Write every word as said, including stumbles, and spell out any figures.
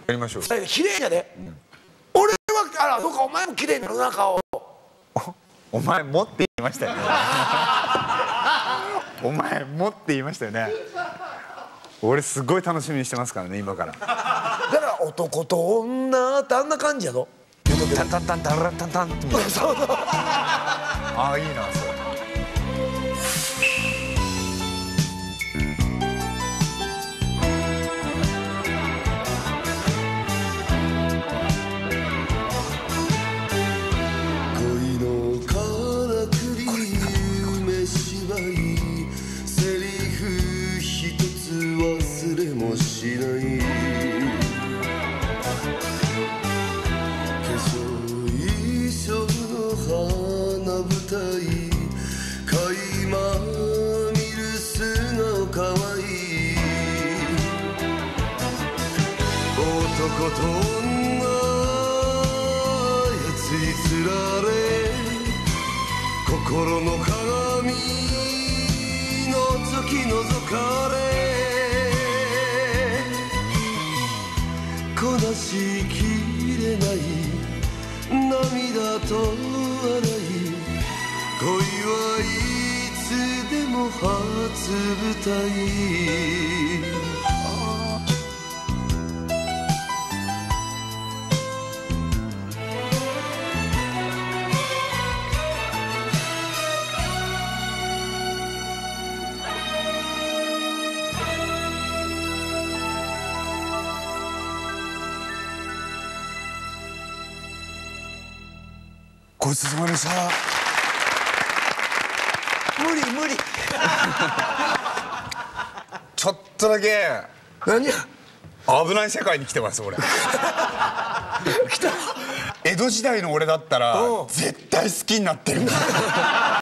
やりましょう。 綺麗やで。俺はあらそうか、お前も綺麗になるな顔。 お前もって言いましたよね。お前もって言いましたよね。俺すごい楽しみにしてますからね、今から。 だから男と女ってあんな感じやろ。 タンタンタンタラタンタンって。そうそう。ああいいなそれ。 男と女やついつられ心の鏡のぞき覗かれこなしきれない涙と笑い恋はいつでも初舞台ごちそうさまでした。 無理無理。 ちょっとだけ何や危ない世界に来てます俺。 来た。 江戸時代の俺だったらうん絶対好きになってるんだ。